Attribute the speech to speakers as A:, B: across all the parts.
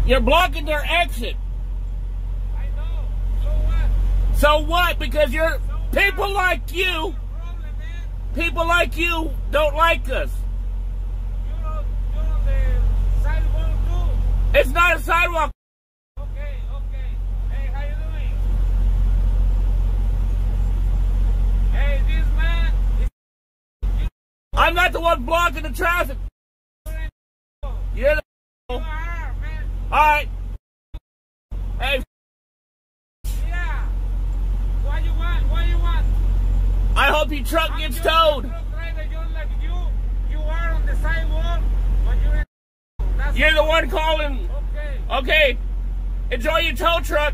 A: You're blocking their exit.
B: I know. So what?
A: So what? Because you're people like you.
B: Problem, man.
A: People like you don't like us.
B: You're on the sidewalk too.
A: It's not a sidewalk.
B: Okay. Hey, how you doing? Hey, this man is...
A: I'm not the one blocking the traffic. You're the...
B: You are, man.
A: All right. Hey,
B: Yeah. What you want?
A: I hope your truck
B: I'm
A: gets
B: just
A: towed.
B: a truck driver just like you. You are on the sidewalk, but you're in... That's
A: You're the one calling.
B: Okay.
A: Okay. Enjoy your tow truck.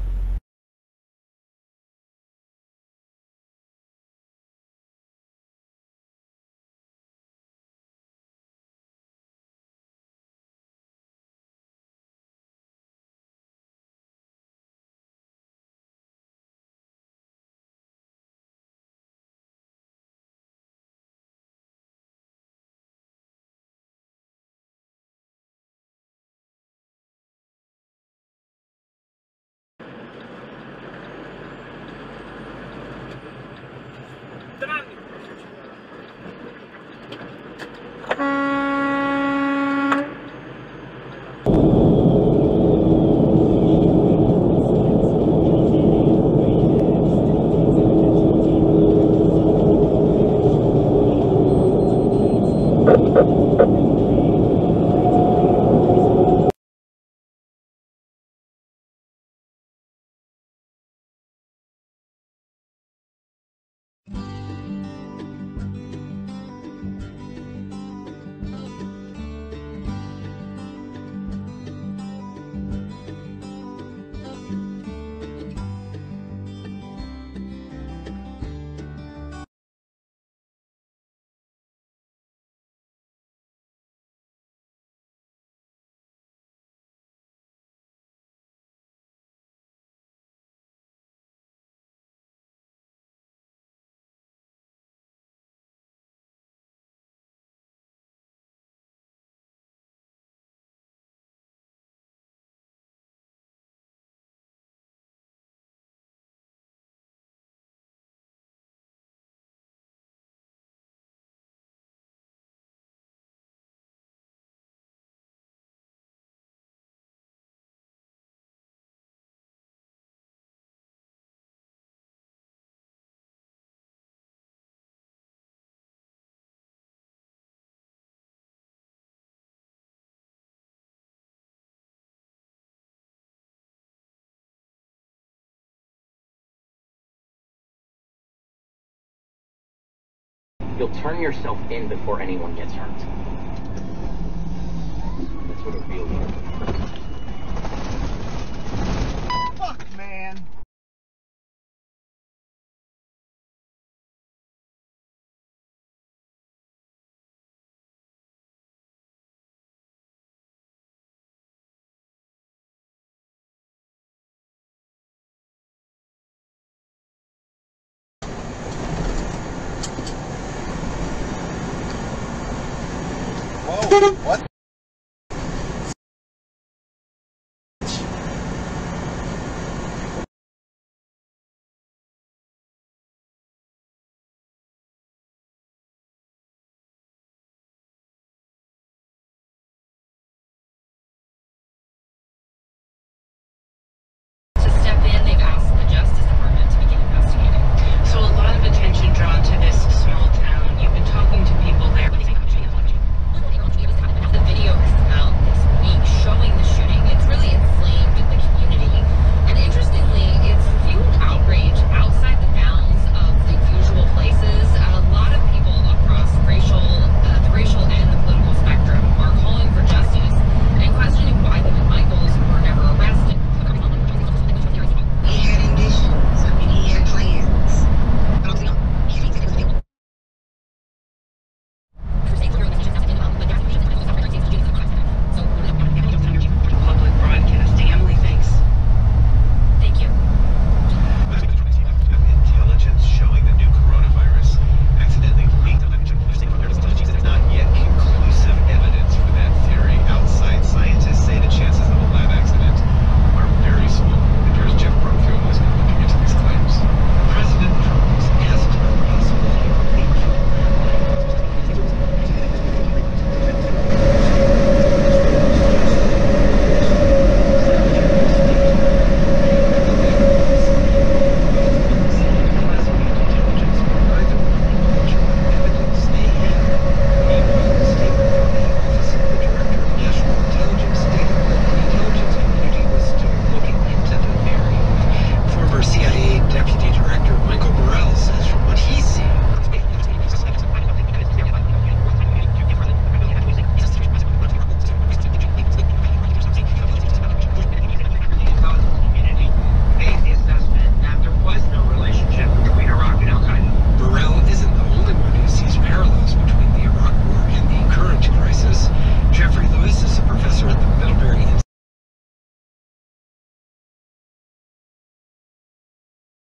C: You'll turn yourself in before anyone gets hurt. That's what a real leader does.
D: Fuck, man. Whoa, what?